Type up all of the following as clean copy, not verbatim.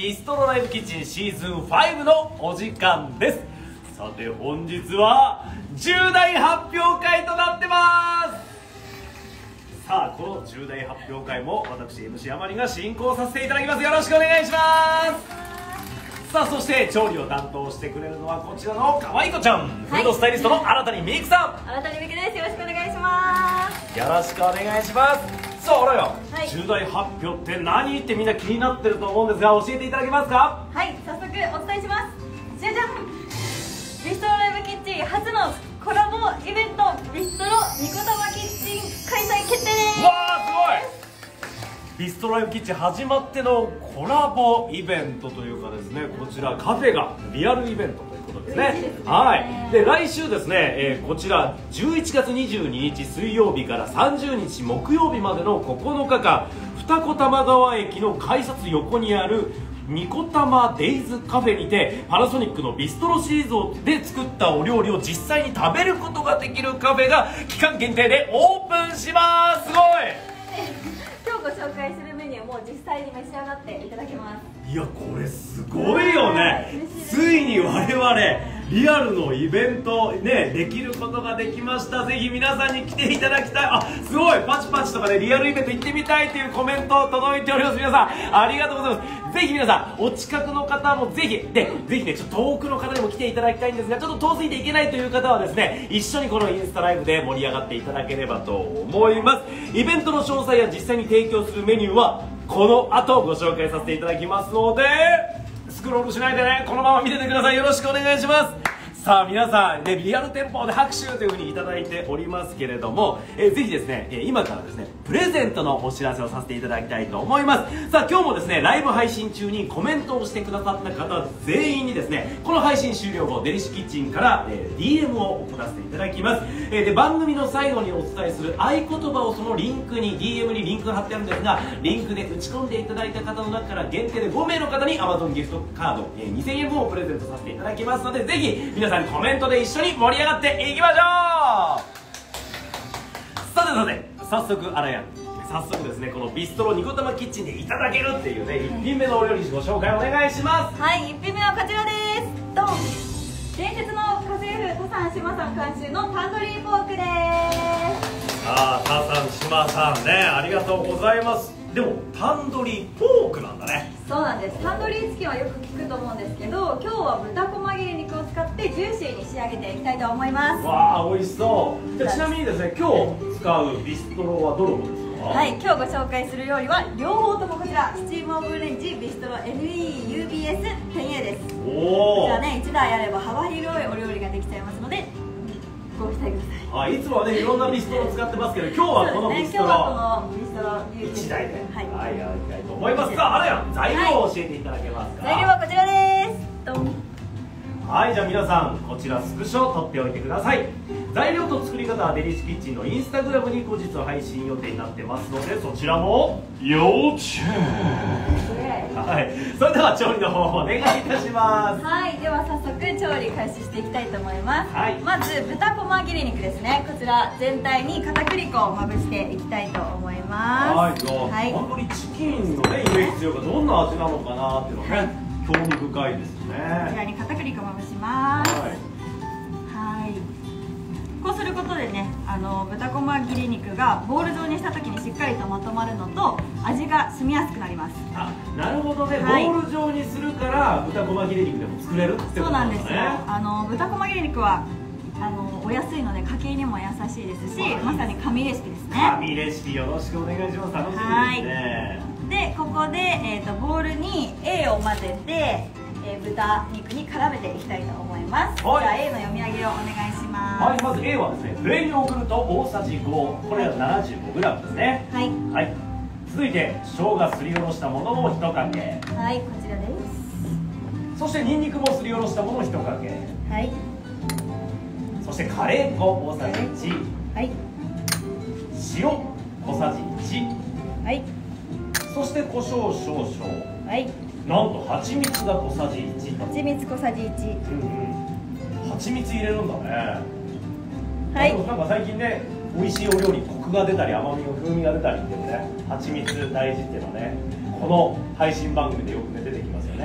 ビストロライブキッチンシーズン5のお時間です。さて本日は重大発表会となってます。さあこの重大発表会も私 MC あまりが進行させていただきます。よろしくお願いします。さあそして調理を担当してくれるのはこちらのかわいこちゃん、フードスタイリストの新谷美久さん。 新谷美久です。よろしくお願いします。 よろしくお願いします。さああらよ、重大発表って何ってみんな気になってると思うんですが、教えていただけますか？ はい、早速お伝えします。じゃじゃん、ビストロライブキッチン初のコラボイベント、ビストロニコタマキッチン開催決定です。 わーすごい。ビストロライブキッチン始まってのコラボイベントというかですね、こちらカフェがリアルイベントということですね。はい。で来週ですね、こちら11月22日水曜日から30日木曜日までの9日間、二子玉川駅の改札横にあるニコタマデイズカフェにて、パナソニックのビストロシリーズで作ったお料理を実際に食べることができるカフェが期間限定でオープンします。すごい。 今日ご紹介するメニューも実際に召し上がっていただけます。 いやこれすごいよね。ついに我々リアルのイベントねできることができました。ぜひ皆さんに来ていただきたい。あ、すごいパチパチとかね、リアルイベント行ってみたいというコメント届いております。皆さんありがとうございます。ぜひ皆さんお近くの方もぜひねちょっと遠くの方にも来ていただきたいんですが、ちょっと遠すぎていけないという方はですね、一緒にこのインスタライブで盛り上がっていただければと思います。イベントの詳細や実際に提供するメニューはこの後ご紹介させていただきますので、スクロールしないでね、このまま見ててください。よろしくお願いします。さあ皆さん、ね、リアル店舗で拍手というふうにいただいておりますけれども、ぜひですね、今からですねプレゼントのお知らせをさせていただきたいと思います。さあ今日もですねライブ配信中にコメントをしてくださった方全員にですね、この配信終了後デリシキッチンから、DM を送らせていただきます。で番組の最後にお伝えする合言葉をそのリンクに DM にリンクが貼ってあるんですが、リンクで打ち込んでいただいた方の中から限定で5名の方に Amazon ギフトカード、2000円分をプレゼントさせていただきますので、ぜひ皆さんコメントで一緒に盛り上がっていきましょう。さて早速あらや早速ですね、このビストロニコタマキッチンでいただけるっていうね1品目のお料理ご紹介お願いします。 はい、1品目はこちらです。ドン。伝説の家政婦タサン島さん監修のタンドリーポークです。 さあタサン島さんね、ありがとうございます。でもタンドリーポークなんだね。 そうなんです。タンドリーチキンはよく聞くと思うんですけど、今日は豚こま切れ肉を使ってジューシーに仕上げていきたいと思います。 わあ美味しそう。じゃあちなみにですね、今日使うビストロはどれですか？ はい、今日ご紹介する料理は両方ともこちらスチームオーブンレンジビストロ NEUBS1000A です。こちらね1台あれば幅広いお料理ができちゃいますのでご期待ください。 いつもはねいろんなビストロを使ってますけど、今日はこのビストロ1台ではいやりたいと思います。さああれや材料を教えていただけますか？ 材料はこちらです。ドン。 はい、じゃあ皆さんこちらスクショ撮っておいてください。材料と作り方はデリシキッチンのインスタグラムに後日配信予定になってますので、そちらも要チェック。はい、それでは調理の方お願いいたします。 はい、では早速調理開始していきたいと思います。 はい、 まず豚こま切れ肉ですね。こちら全体に片栗粉をまぶしていきたいと思います。 はい、じゃあ本当にチキンのねイメージ強いからどんな味なのかなっていうのがね、興味深いですね。 こちらに片栗粉をまぶします。はい。こうすることでね、豚こま切り肉がボール状にした時にしっかりとまとまるのと味が染みやすくなります。 あ、なるほどね、ボール状にするから豚こま切れ肉でも作れるってことですね。 そうなんですよ。豚こま切れ肉はお安いので家計にも優しいですし、まさに神レシピですね。 神レシピよろしくお願いします。楽しみですね。 でここで、ボウルに A を混ぜて、豚肉に絡めていきたいと思います。じゃあ A の読み上げをお願いします。 はい、まず A はですね、プレーンヨーグルト大さじ5、これは 75g ですね。はい、はい、続いて生姜すりおろしたものを1かけ。 はい、こちらです。 そしてニンニクもすりおろしたものを1かけ。はい、そしてカレー粉大さじ1。はい、塩小さじ1。はい、そして胡椒少々。はい、なんと蜂蜜が小さじ1。蜂蜜小さじ1。蜂蜜入れるんだね。はい。なんか最近ね、美味しいお料理コクが出たり甘みの風味が出たりっていうね、蜂蜜大事っていうのはね、この配信番組でよくね出てきますよね。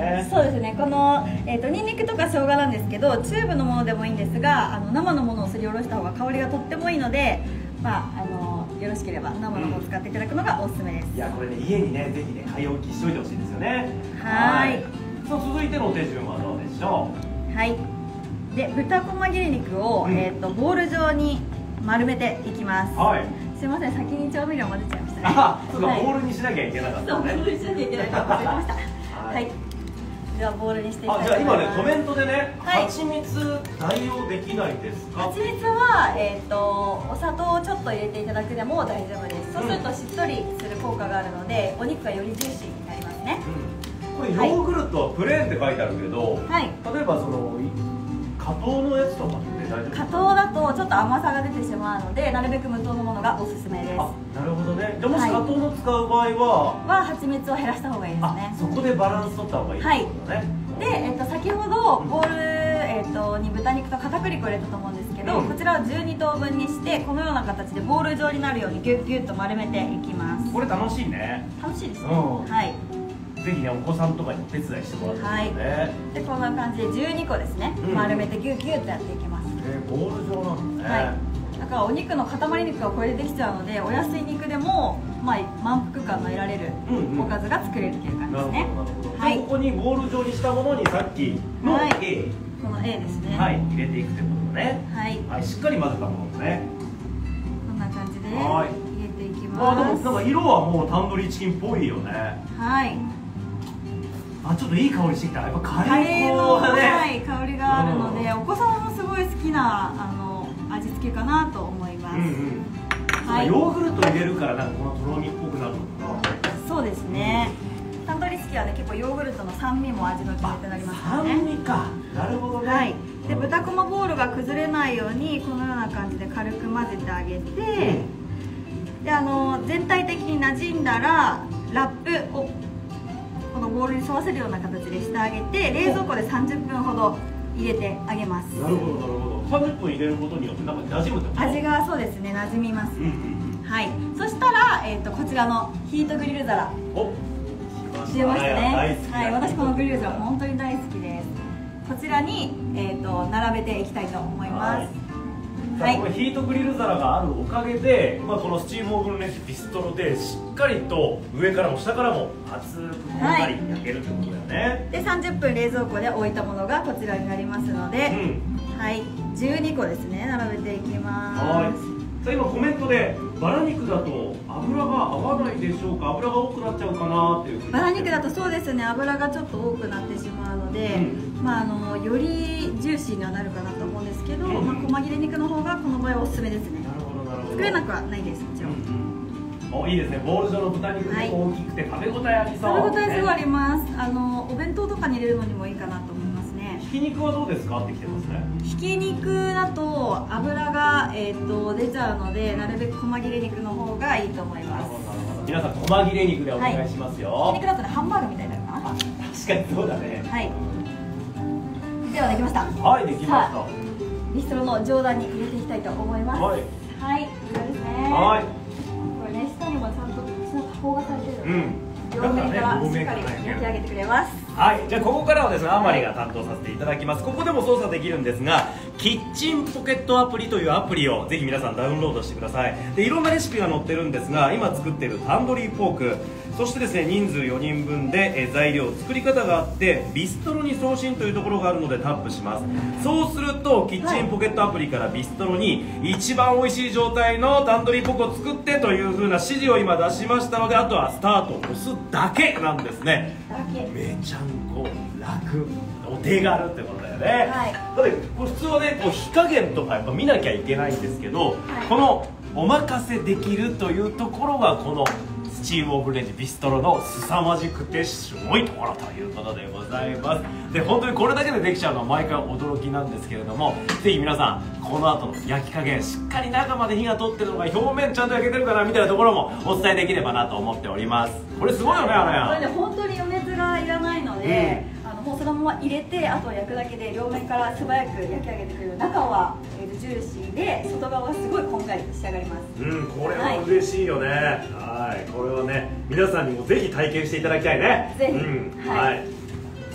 ね。 そうですね。このニンニクとか生姜なんですけど、チューブのものでもいいんですが、生のものをすりおろした方が香りがとってもいいので、よろしければ生の方を使っていただくのがおすすめです。 いや、これね、家にね、ぜひね、買い置きしといてほしいですよね。 はい。 さあ、続いての手順はどうでしょう。はい。で、豚こま切れ肉を、ボール状に丸めていきます。はい。すいません、先に調味料混ぜちゃいましたね。 そうか、ボールにしなきゃいけなかったね。 そう、ボールにしなきゃいけないと思いました。はい。ではボールにしていきたいと思います。じゃあ今ね、コメントでね、 はい、 蜂蜜代用できないですか？ 蜂蜜はお砂糖をちょっと入れていただくでも大丈夫です。そうするとしっとりする効果があるので、お肉がよりジューシーになりますね。 これヨーグルトプレーンって書いてあるけど、 はい、 例えばその加糖のやつとかって大丈夫ですか？ 加糖だとちょっと甘さが出てしまうので、なるべく無糖のものがおすすめです。 なるほどね。じゃあもし加糖の使う場合は蜂蜜を減らした方がいいですね。 そこでバランス取った方がいいってことね。 で、先ほどボウル、に豚肉と片栗粉を入れたと思うんですけど、こちらを12等分にしてこのような形でボール状になるようにギュッギュッと丸めていきます。 これ楽しいね。 楽しいですね。はい。 ぜひね、お子さんとかにお手伝いしてもらってですね。はい。 で、こんな感じで12個ですね、丸めてギュッギュッとやっていきます。 ボール状なんだね。 はい。だからお肉の塊肉がこれでできちゃうので、お安い肉でも満腹感の得られるおかずが作れるという感じですね。 はい。ここにボール状にしたものにさっきの A、 この A ですね。 はい、入れていくということね。はい。しっかり混ぜたものですね。 こんな感じで入れていきます。 でもなんか色はもうタンドリーチキンっぽいよね。 はい。 ちょっといい香りしてきた。やっぱカレーのね、香りがあるので、お子様もすごい好きな味付けかなと思います。 ヨーグルト入れるからなんかこのとろみっぽくなるのかな。そうですね。タンドリーチキンはね、結構ヨーグルトの酸味も味の決め手になりますからね。 酸味か。なるほどね。 はい。で、豚こまボールが崩れないようにこのような感じで軽く混ぜてあげて、で全体的に馴染んだらラップをこのボウルに沿わせるような形でしてあげて、冷蔵庫で30分ほど入れてあげます。 なるほどなるほど。30分入れることによってなんか馴染むってこと？ 味がそうですね、馴染みます。はい。そしたらこちらのヒートグリル皿出ましたね。はい。私このグリル皿本当に大好きです。こちらに並べていきたいと思います。 これヒートグリル皿があるおかげで、このスチームオーブンレンジビストロでしっかりと上からも下からも熱くこんがり焼けるってことだよね。で、 30分冷蔵庫で置いたものがこちらになりますので、はい、12個ですね、並べていきます。 さあ今コメントでバラ肉だと油が合わないでしょうか、油が多くなっちゃうかなっていうふうに。 バラ肉だとそうですね、油がちょっと多くなってしまうので、よりジューシーにはなるかなと思うんですけど、細切れ肉の方がこの場合はおすすめですね。 なるほどなるほど。 作れなくはないです、もちろん。 いいですね、ボール状の豚肉が大きくて食べ応えありそう。 食べ応えすごいあります。お弁当とかに入れるのにもいいかなと思いますね。 ひき肉はどうですかってきてますね。 ひき肉だと油が出ちゃうので、なるべく細切れ肉の方がいいと思います。 皆さん細切れ肉でお願いしますよ。 ひき肉だとね、ハンバーグみたいになるかな。 確かにそうだね。 はい。ではできました。 はい、できました。 ビストロの上段に入れていきたいと思います。はい。こちらですね。はい。これね、下にもちゃんと加工がされてるので。両面からしっかり焼き上げてくれます。 はい、じゃあここからはですね、あまりが担当させていただきます。ここでも操作できるんですが、キッチンポケットアプリというアプリをぜひ皆さんダウンロードしてください。で、いろんなレシピが載ってるんですが、今作っているタンドリーポーク、そしてですね、人数4人分で材料作り方があって、ビストロに送信というところがあるのでタップします。そうするとキッチンポケットアプリからビストロに一番美味しい状態のタンドリーポークを作ってという風な指示を今出しましたので、あとはスタートを押すだけなんですね。めちゃんこ楽、お手軽ってことだよね。はい、だってこれ普通はね、火加減とかやっぱ見なきゃいけないんですけど、このお任せできるというところがこのスチームオーブンレンジビストロの凄まじくてすごいところということでございます。で、本当にこれだけでできちゃうのは毎回驚きなんですけれども、ぜひ皆さんこの後の焼き加減、しっかり中まで火が通ってるのか、表面ちゃんと焼けてるかなみたいなところもお伝えできればなと思っております。これすごいよね、 これね、本当に余熱がいらないので、もうそのまま入れて、あとは焼くだけで両面から素早く焼き上げてくれる。中はジューシーで、外側はすごいこんがり仕上がります。 これは嬉しいよね。はい、これはね、皆さんにもぜひ体験していただきたいね。 ぜひ。 はい。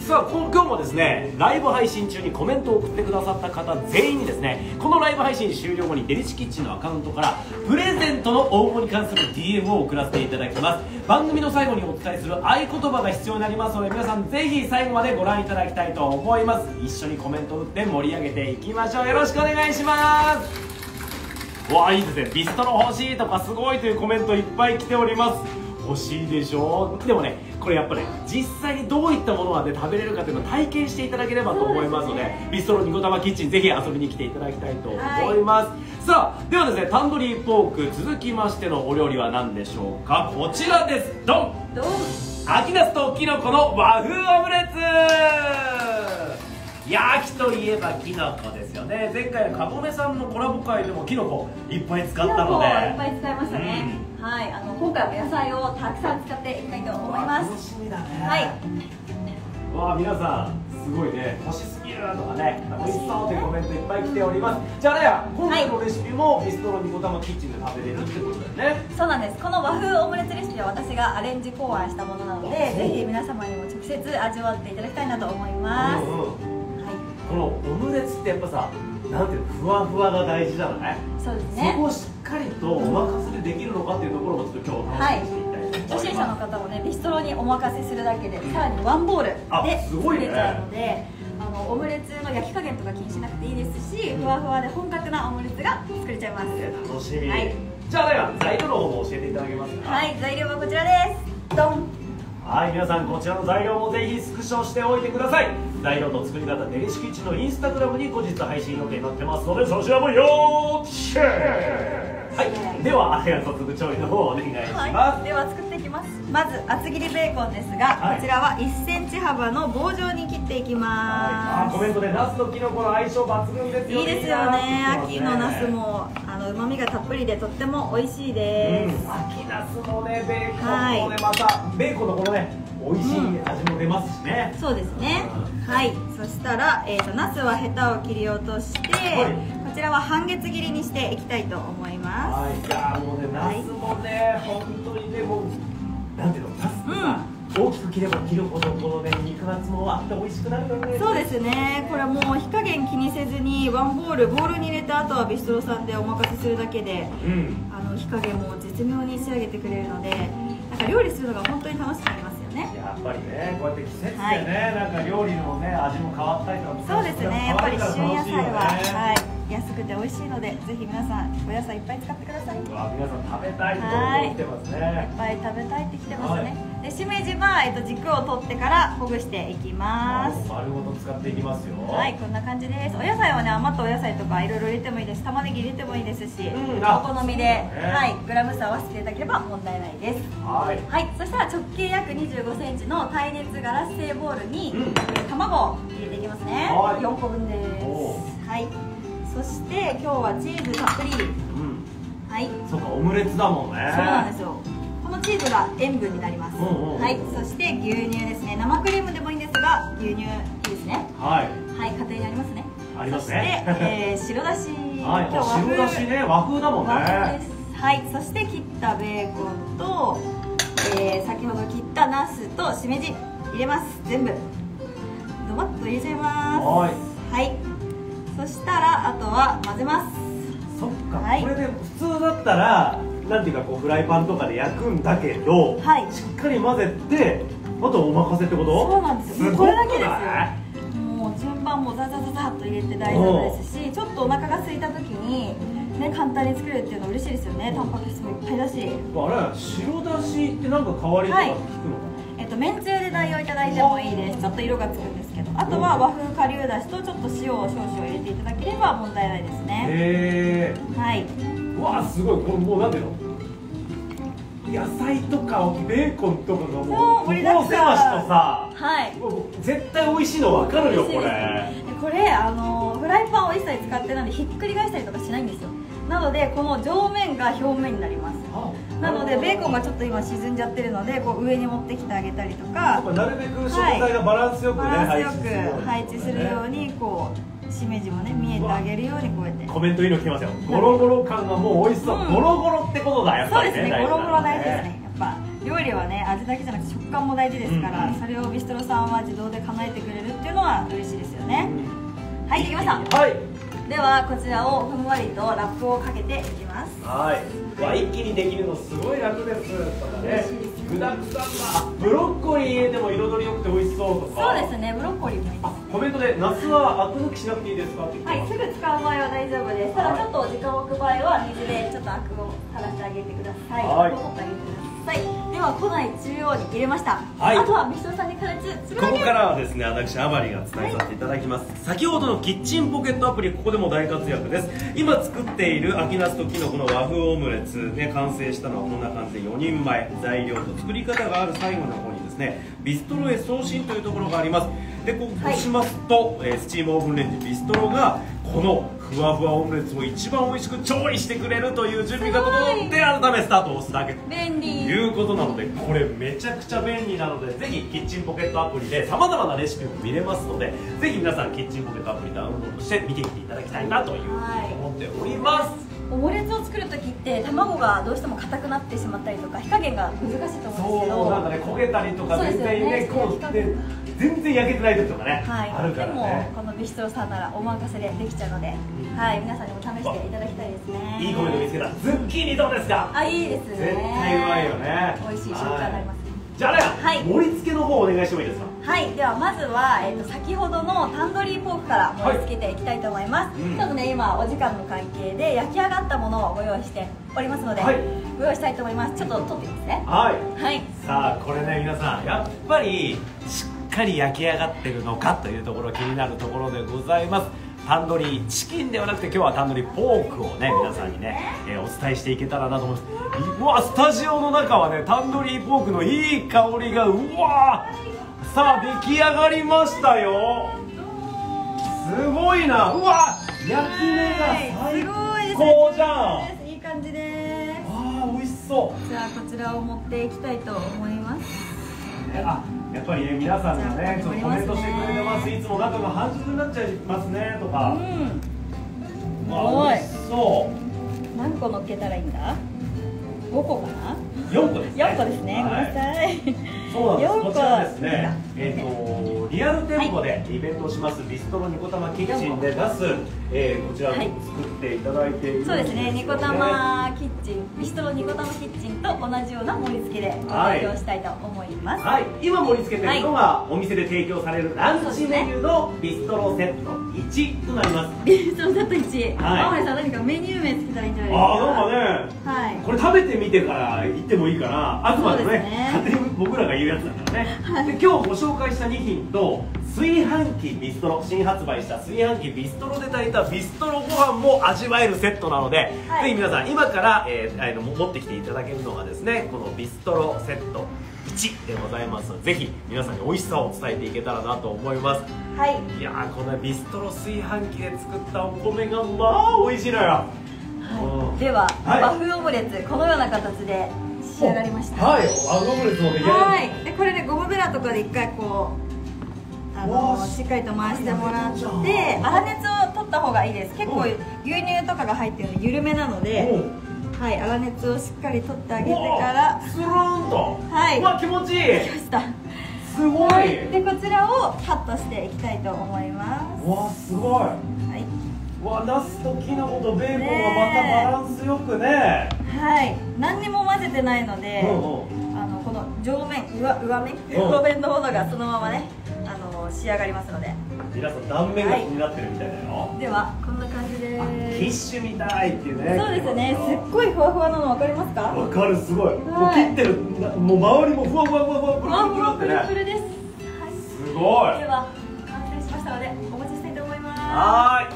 さあ今日もですねライブ配信中にコメントを送ってくださった方全員にですねこのライブ配信終了後にデリシキッチンのアカウントからプレゼントの応募に関する DM を送らせていただきます。番組の最後にお伝えする合言葉が必要になりますので皆さんぜひ最後までご覧いただきたいと思います。一緒にコメントを打って盛り上げていきましょう。よろしくお願いします。わあいいですね。ビストロ欲しいとかすごいというコメントいっぱい来ております。欲しいでしょう。でもねこれやっぱね実際にどういったものが、ね、食べれるかというのを体験していただければと思いますので、ビストロニコタマキッチンぜひ遊びに来ていただきたいと思います、はい、さあではですねタンドリーポーク続きましてのお料理は何でしょうか。こちらです。ドンドン。秋ナスとキノコの和風オムレツ。秋といえばキノコですよね。前回のカゴメさんのコラボ会でもキノコいっぱい使ったのでいっぱい使いましたね、はい、今回も野菜をたくさん使っていきたいと思います。 楽しみだね。 はい。 わあ皆さんすごいね欲しすぎるとかね美味しそうというコメントいっぱい来ております。じゃあね今回のレシピもビストロニコタマキッチンで食べれるってことだよね。 そうなんです。この和風オムレツレシピは私がアレンジ考案したものなのでぜひ皆様にも直接味わっていただきたいなと思います、 このオムレツってやっぱさなんていうのふわふわが大事じゃない。 そうですね。 そこをしっかりとお任せでできるのかっていうところもちょっと今日楽しみにしていきたいと思います。 初心者の方もねビストロにお任せするだけで、さらにワンボールで作れちゃうので、オムレツの焼き加減とか気にしなくていいですし、ふわふわで本格なオムレツが作れちゃいます。 楽しみ、 はい、 じゃあでは材料の方も教えていただけますか。 はい、材料はこちらです。ドン。 はい、皆さんこちらの材料もぜひスクショしておいてください。材料と作り方デリシキッチンのインスタグラムに後日配信予定になってますのでそちらも要チェック。はい、では早速調理の方をお願いします、 はい、では作っていきます。まず厚切りベーコンですが、こちらは1センチ幅の棒状に切っていきます。 コメントでナスとキノコの相性抜群ですよね。 いいですよね。秋のナスも旨味がたっぷりでとっても美味しいです、 秋ナスのねベーコンもね、またベーコンのこのね美味しい味も出ますしね、 そうですね、はい。そしたら、ナスはヘタを切り落として、こちらは半月切りにしていきたいと思います。 はい、じゃあもうねナスもね、本当にねもうなんていうのナスってさ、大きく切れば切るほどこのね肉厚もあって美味しくなるよね。 そうですね。これはもう火加減気にせずにワンボールに入れた後はビストロさんでお任せするだけで、火加減も絶妙に仕上げてくれるので、なんか料理するのが本当に楽しくなりますよね。 やっぱりねこうやって季節でね、なんか料理のね味も変わったりとか。 そうですね。やっぱり旬野菜は安くて美味しいので、ぜひ皆さんお野菜いっぱい使ってください。 皆さん食べたいと思ってますね。 いっぱい食べたいってきてますね。でしめじは軸を取ってからほぐしていきます。 丸ごと使っていきますよ。 はい、こんな感じです。お野菜はね余ったお野菜とかいろいろ入れてもいいです。玉ねぎ入れてもいいですし、お好みでグラム数合わせていただければ問題ないです。はい。そしたら直径約25センチの耐熱ガラス製ボウルに卵を入れていきますね。4個分です。はい。そして今日はチーズたっぷり。はい。 そうかオムレツだもんね。 そうなんですよ。このチーズが塩分になります。はい。そして牛乳ですね。生クリームでもいいんですが牛乳いいですね。はい。はい。家庭にありますね。 ありますね。 そして白だし。 はい。白だしね和風だもんね。 和風です。はい。そして切ったベーコンと先ほど切ったナスとしめじ入れます。全部ドバッと入れちゃいます。はい。そしたらあとは混ぜます。 そっか、これで普通だったらなんていうかこうフライパンとかで焼くんだけど、しっかり混ぜてあとお任せってこと？ そうなんですよ。これだけですよ。もう順番もザザザザっと入れて大丈夫ですし、ちょっとお腹が空いた時にね簡単に作れるっていうのは嬉しいですよね。タンパク質もいっぱいだし。あれ白だしってなんか代わりとか聞くの？ めんつゆで代用いただいてもいいです。ちょっと色がつくんですけど、あとは和風顆粒だしとちょっと塩を少々入れていただければ問題ないですね。はい。 うわすごい。これもうなんていうの野菜とかベーコンとかがもう盛りだくさんとさ、絶対美味しいの分かるよこれ。 これフライパンを一切使ってないのでひっくり返したりとかしないんですよ。なのでこの上面が表面になります。なのでベーコンがちょっと今沈んじゃってるのでこう上に持ってきてあげたりとか、 なるべく食材がバランスよくね配置するようにこうしめじもね見えてあげるようにこうやって。 コメントいいの来てますよ。ゴロゴロ感がもう美味しそう。ゴロゴロってことだやっぱりね。 そうですね。ゴロゴロ大事ですね。やっぱ料理はね味だけじゃなくて食感も大事ですから、それをビストロさんは自動で叶えてくれるっていうのは嬉しいですよね。はい、できました。 はい、 ではこちらをふんわりとラップをかけていきます。 はい、一気にできるのすごい楽ですとかね、具だくさんだ、ブロッコリー入れても彩りよくて美味しそうとか。 そうですね、ブロッコリーもいいです。 コメントでナスはアク抜きしなくていいですかって。 はい、すぐ使う場合は大丈夫です。ただちょっと時間を置く場合は水でちょっとアクを垂らしてあげてください。 はい、 取ってあげてください。では庫内中央に入れました。 はい、 あとはビストロさんに加熱するだけ。 ここからはですね、私あまりが伝えさせていただきます。先ほどのキッチンポケットアプリ、ここでも大活躍です。今作っている秋ナスとキノコの和風オムレツね、完成したのはこんな感じで4人前。材料と作り方がある最後の方にですね、ビストロへ送信というところがあります。でこうしますと、スチームオーブンレンジビストロがこのふわふわオムレツを一番美味しく調理してくれるという準備が整って改めスタートを押すだけと便利いうことなので、これめちゃくちゃ便利なので、ぜひキッチンポケットアプリでさまざまなレシピも見れますので、ぜひ皆さんキッチンポケットアプリダウンロードして見てみていただきたいなというふうに思っております。 オムレツを作るときって卵がどうしても硬くなってしまったりとか火加減が難しいと思うんですけど、 そうなんかね、焦げたりとか全然ね、こう全然焼けてない時とかね、 はい、 あるからね。 でもこのビストロさんならお任せでできちゃうので、はい、皆さんにも試していただきたいですね。 いいコメント見つけた。ズッキーニどうですか？ あ、いいですね。 絶対うまいよね。 美味しい食感になります。 じゃあね、盛り付けの方お願いしてもいいですか？ はい、ではまずは、先ほどのタンドリーポークから盛り付けていきたいと思います。ちょっとね、今お時間の関係で焼き上がったものをご用意しておりますので、ご用意したいと思います。ちょっと取ってみますね。はい。 さあこれね、皆さんやっぱりしっかり焼き上がってるのかというところ気になるところでございます。タンドリーチキンではなくて今日はタンドリーポークをね皆さんにね、お伝えしていけたらなと思います。うわ、スタジオの中はねタンドリーポークのいい香りが、うわー、さあ出来上がりましたよ。すごいな。うわ、焼き目が最高じゃん。 いい感じです。 あー、美味しそう。 じゃあこちらを持っていきたいと思います。 あ、やっぱりね、皆さんがねちょっとコメントしてくれてます。いつも中が半熟になっちゃいますねとか。美味しそう。 何個乗っけたらいいんだ？5個かな ？4個ですね。 4個ですね。ごめんなさい。 そうなんです。こちらですね、リアル店舗でイベントをしますビストロニコタマキッチンで出す、こちらを作っていただいているんですね。 そうですね、ニコタマキッチン、ビストロニコタマキッチンと同じような盛り付けでご提供したいと思います。 はい、今盛り付けているのがお店で提供されるランチメニューのビストロセット1となります。 ビストロセット1。青森さん何かメニュー名つけたらいいんじゃないですか？ あ、なんかね、はい、これ食べてみてから言ってもいいかな。あくまでね、勝手に僕らが言うやつだからね。で今日ご紹介した2品と炊飯器ビストロ、新発売した炊飯器ビストロで炊いたビストロご飯も味わえるセットなので、ぜひ皆さん今から、持ってきていただけるのがですね、このビストロセット1でございますので、ぜひ皆さんに美味しさを伝えていけたらなと思います。はい、いやー、このビストロ炊飯器で作ったお米がまあ美味しいのよ。 では、和風オムレツこのような形で仕上がりました。 はい、和風オムレツも出来上がりました。 でこれでゴムベラとかで一回こうしっかりと回してもらって粗熱を取った方がいいです。結構牛乳とかが入ってるので緩めなので、はい、粗熱をしっかり取ってあげてからスルーンと、 はい、 うわ気持ちいい。 きました。 すごい。 でこちらをカットしていきたいと思います。 わすごい。はい。わナスとキノコとベーコンがまたバランスよくね。はい。 何にも混ぜてないので、この上面上面のものがそのままね仕上がりますので。 皆さん断面が気になってるみたいだよ。 ではこんな感じです。 キッシュみたいっていうね。 そうですね。すっごいふわふわなの分かりますか？ わかる、すごい。もう切ってる、もう周りもふわふわふわふわプルプルです。 すごい。 では完成しましたのでお持ちしたいと思います。 はい。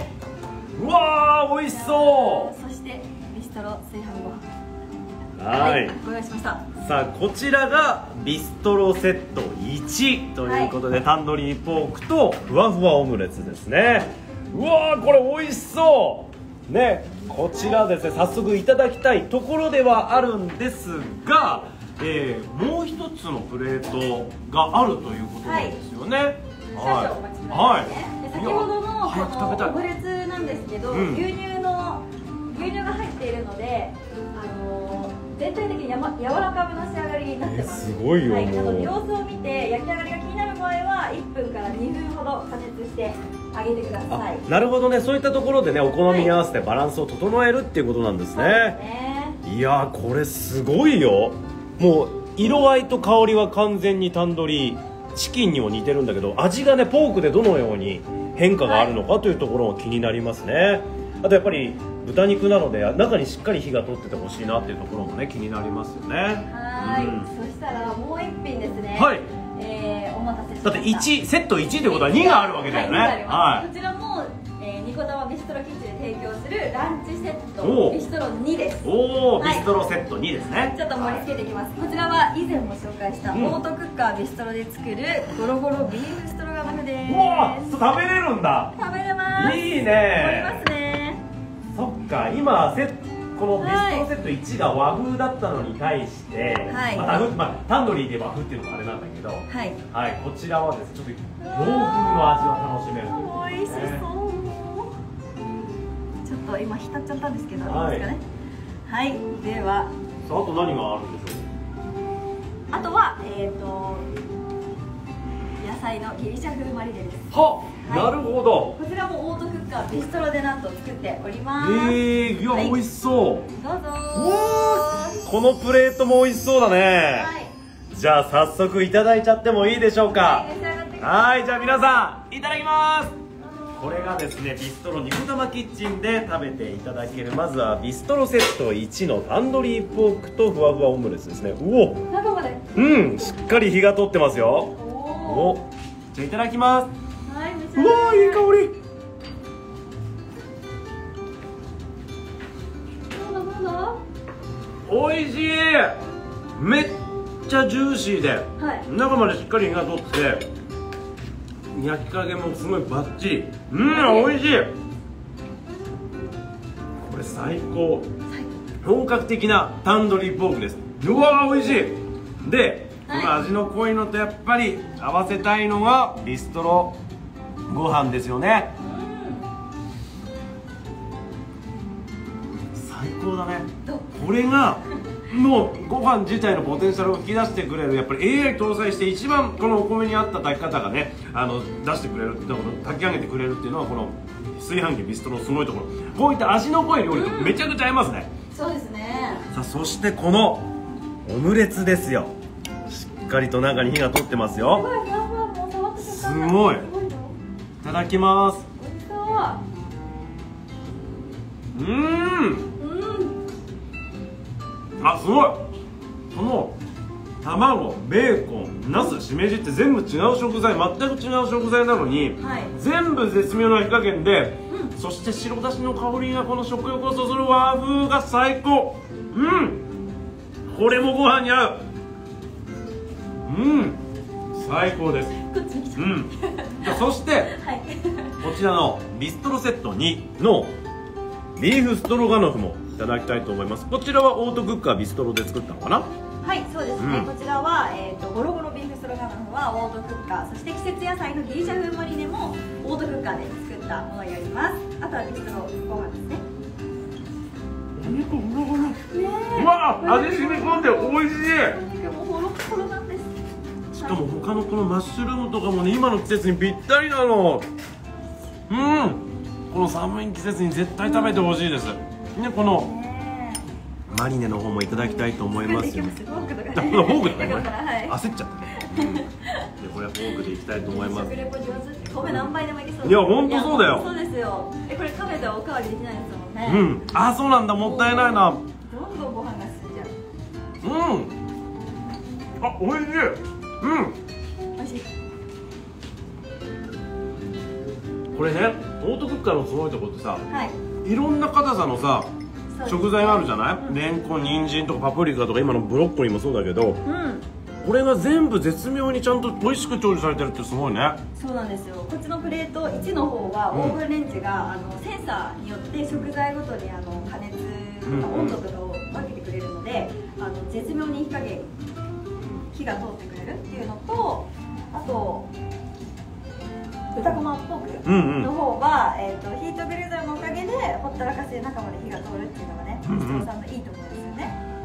うわー美味しそう。 そしてビストロ炊飯ご飯。 はい、 ご用意しました。 さあこちらがビストロセット1ということで、タンドリーポークとふわふわオムレツですね。うわーこれ美味しそうね。こちらですね、早速いただきたいところではあるんですが、もう一つのプレートがあるということなんですよね。 少々お待ちくださいね。先ほどのこのオムレツなんですけど、牛乳が入っているので、 全体的に柔らかめの仕上がりになってます。 すごいよ。 はい、様子を見て焼き上がりが気になる場合は1分から2分ほど加熱してあげてください。 なるほどね、そういったところでね、お好みに合わせてバランスを整えるっていうことなんですね。いやー、これすごいよ。もう色合いと香りは完全にタンドリーチキンにも似てるんだけど、味がねポークでどのように変化があるのかというところも気になりますね。あとやっぱり豚肉なので中にしっかり火が通っててほしいなっていうところもね気になりますよね。 はい、そしたらもう一品ですね。 はい、 お待たせしました。 だって1セット1ってことは2があるわけだよね。 はい、こちらもニコタマビストロキッチンで提供するランチセットビストロ2です。 おお、ビストロセット2ですね。 ちょっと盛り付けていきます。こちらは以前も紹介したオートクッカービストロで作るゴロゴロビーフストロガノフです。 わあ、食べれるんだ。 食べれます。 いいね。 盛りますね。 そっか、今このビストロセット1が和風だったのに対して、タンドリーで和風っていうのもあれなんだけど、はい、こちらはですね、ちょっと洋風の味を楽しめる。 美味しそう。ちょっと今浸っちゃったんですけど、いいですかね。はい、ではあと何があるんでしょう。 あとは野菜のギリシャ風マリネです。 は、なるほど。 こちらもオートクッカービストロでなんと作っております。 いや、美味しそう。 どうぞ。 このプレートも美味しそうだね。じゃあ早速いただいちゃってもいいでしょうか。はい、じゃあ皆さんいただきます。これがですね、ビストロニコタマキッチンで食べていただける、まずはビストロセット1のタンドリーポークとふわふわオムレツですね。うお、 中まで、 しっかり火が通ってますよ。お、じゃあいただきます。 はい、 うわー、いい香り。 どうぞ。 美味しい。めっちゃジューシーで、中までしっかり火が通って焼き加減もすごいバッチリ。美味しい。これ最高。本格的なタンドリーポークです。うわー、美味しい。で、今味の濃いのとやっぱり合わせたいのがビストロご飯ですよね。最高だね。これがもうご飯自体のポテンシャルを引き出してくれる、やっぱり AI 搭載して一番このお米に合った炊き方がね、出してくれるっていうの、炊き上げてくれるっていうのはこの炊飯器ビストロのすごいところ。こういった味の濃い料理とめちゃくちゃ合いますね。 そうですね。 さあ、そしてこのオムレツですよ。しっかりと中に火が通ってますよ。すごい。いただきます。あ、すごい。この卵、ベーコン、ナス、しめじって全部違う食材、全く違う食材なのに、全部絶妙な火加減で、そして白だしの香りがこの食欲をそそる和風が最高。これもご飯に合う。最高です。そして、こちらのビストロセット2のビーフストロガノフもいただきたいと思います。こちらはオートクッカービストロで作ったのかな。 はい、そうですね。こちらはゴロゴロビーフストロガノフはオートクッカー、そして季節野菜のギリシャ風マリネもオートクッカーで作ったものになります。あとはビストロご飯ですね。 お肉ゴロゴロ。うわ、味染み込んで美味しい。 お肉もホロホロなんです。 しかも他のこのマッシュルームとかもね、今の季節にぴったりなの。この寒い季節に絶対食べてほしいですね。このマリネの方もいただきたいと思いますよ。フォークとかね、焦っちゃったね。で、これはフォークでいきたいと思います。 食レポ上手。米何杯でもいけそう。 いや、本当そうだよ。 そうですよ。これ食べたらおかわりできないですもんね。 あ、そうなんだ。もったいないな。 どんどんご飯が進んじゃう。 あ、美味しい。 美味しい。 これね、オートクッカーのすごいとこってさ、いろんな硬さのさ食材があるじゃない。レンコン、人参とかパプリカとか今のブロッコリーもそうだけど、これが全部絶妙にちゃんと美味しく調理されてるってすごいね。 そうなんですよ。こっちのプレート1の方はオーブンレンジがセンサーによって食材ごとに加熱とか温度とかを分けてくれるので、絶妙に火加減、火が通ってくれるっていうのと、あと豚こまポークの方は、ヒートグレーザーのおかげでほったらかしで中まで火が通るっていうのがね、ビストロさんのいいところですよね。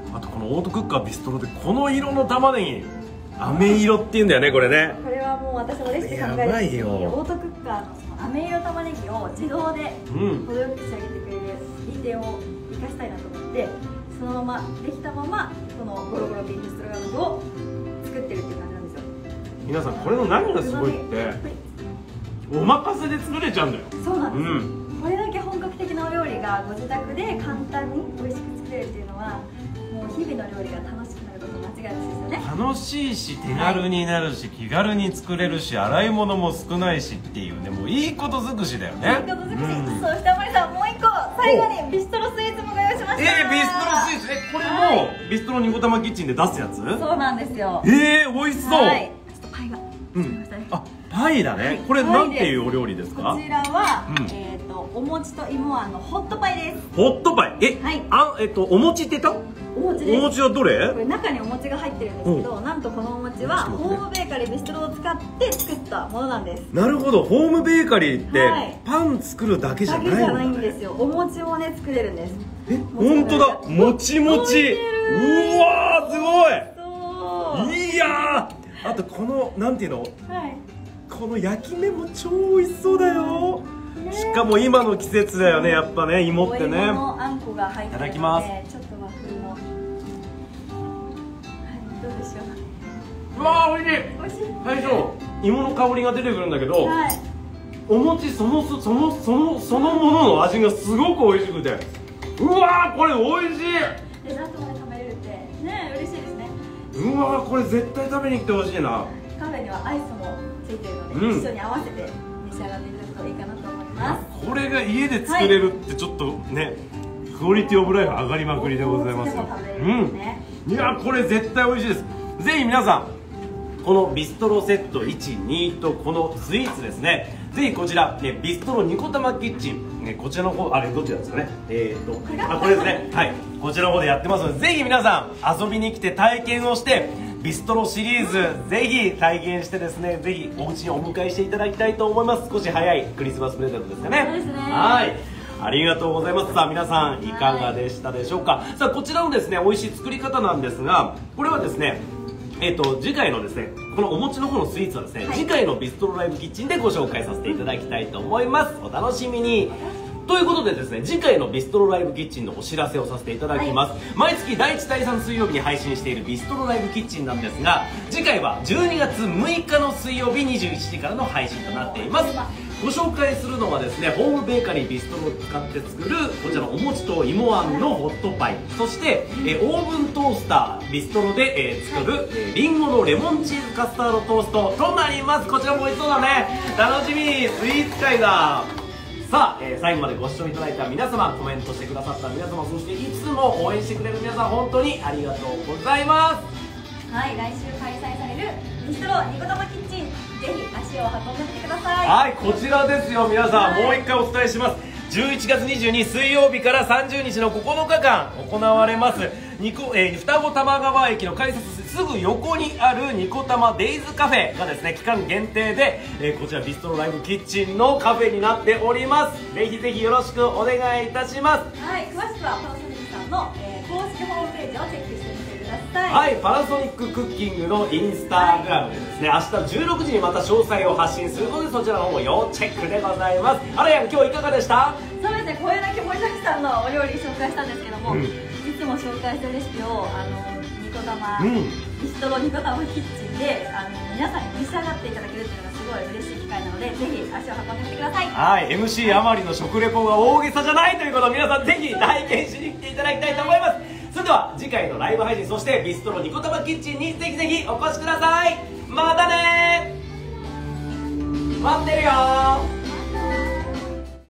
あとこのオートクッカービストロでこの色の玉ねぎ、飴色っていうんだよねこれね。 これはもう私もレシピ考える時にオートクッカーのその飴色玉ねぎを自動で程よく仕上げてくれる利点を生かしたいなと思って、そのままできたままこのゴロゴロビーフストロガノフを作ってるっていう感じなんですよ。 皆さんこれの何がすごいってお任せで作れちゃうんだよ。 そうなんです、これだけ本格的なお料理がご自宅で簡単に美味しく作れるっていうのはもう日々の料理が楽しくなること間違いないですよね。 楽しいし手軽になるし、気軽に作れるし、洗い物も少ないしっていうね、もういいこと尽くしだよね。 いいこと尽くし、そしてあまりさんもう一個最後にビストロスイーツもご用意しました。 ビストロスイーツこれもビストロニコ玉キッチンで出すやつ？ そうなんですよ。 美味しそう。 はいちょっとパイがあ、パイだね。これなんていうお料理ですか？ こちらはお餅と芋あんのホットパイです。 ホットパイ、お餅って言った？ お餅です。 お餅はどれ？ これ中にお餅が入ってるんですけど、なんとこのお餅はホームベーカリービストロを使って作ったものなんです。 なるほど、ホームベーカリーってパン作るだけじゃないの？だけじゃないんですよ。お餅をね作れるんです。 本当だ、もちもち。うわーすごい。いやー、あとこのなんていうの、この焼き目も超美味しそうだよ。しかも今の季節だよね、やっぱね、芋ってね。 お芋のあんこが入ってるので、 いただきます。 ちょっと和風も。どうでしょう。 うわー美味しい。 美味しい。 最初芋の香りが出てくるんだけど、お餅そのものの味がすごく美味しくて、うわーこれ美味しい。 デザートまで食べれるってね、嬉しいですね。 うわーこれ絶対食べに来てほしいな。 カフェにはアイスもついてるので、一緒に合わせて召し上がっていただくといいかなと思います。 これが家で作れるってちょっとね、クオリティオブライフ上がりまくりでございますよ。いやこれ絶対美味しいです。ぜひ皆さんこのビストロセット1、2とこのスイーツですね、ぜひこちらビストロニコ玉キッチン、こちらの方、あれどちらですかね、これですね、はい、こちらの方でやってますので、ぜひ皆さん遊びに来て体験をしてビストロシリーズぜひ体験してですね、ぜひお家にお迎えしていただきたいと思います。少し早いクリスマスプレゼントですかね。 そうですね。 はい、ありがとうございます。さあ皆さんいかがでしたでしょうか。さあこちらのですね美味しい作り方なんですが、これはですね次回のですねこのお餅の方のスイーツはですね、次回のビストロライブキッチンでご紹介させていただきたいと思います。お楽しみに。ということでですね、次回のビストロライブキッチンのお知らせをさせていただきます。毎月第1第3水曜日に配信しているビストロライブキッチンなんですが、次回は12月6日の水曜日21時からの配信となっています。ご紹介するのはですね、ホームベーカリービストロを使って作るこちらのお餅と芋あんのホットパイ、そしてオーブントースタービストロで作るりんごのレモンチーズカスタードトーストとなります。こちらも美味しそうだね。楽しみに、スイーツ会だ。さあ、最後までご視聴いただいた皆様、コメントしてくださった皆様、そしていつも応援してくれる皆さん、本当にありがとうございます。 はい、来週開催されるビストロニコ玉キッチン、ぜひ足を運んでみてください。 はい、こちらですよ。皆さん、もう一回お伝えします。11月22水曜日から30日の9日間行われます双子玉川駅の改札すぐ横にあるニコタマデイズカフェがですね、期間限定で、こちらビストロライブキッチンのカフェになっております。ぜひぜひよろしくお願いいたします。 はい、詳しくはパナソニックさんの、公式ホームページをチェックしてみてください。 はい、パナソニッククッキングのインスタグラムでですね、明日16時にまた詳細を発信するので、そちらの方も要チェックでございます。あらやん、今日いかがでした？ そうですね、これだけ盛りだくさんのお料理紹介したんですけども、いつも紹介してるレシピをニコ玉、ビストロニコ玉キッチンで皆さんに召し上がっていただけるっていうのがすごい嬉しい機会なので、ぜひ足を運んでみてください。 はい、MC あまりの食レポが大げさじゃないということを皆さんぜひ体験しに来ていただきたいと思います。それでは次回のライブ配信、そしてビストロニコ玉キッチンにぜひぜひお越しください。またねー、待ってるよー。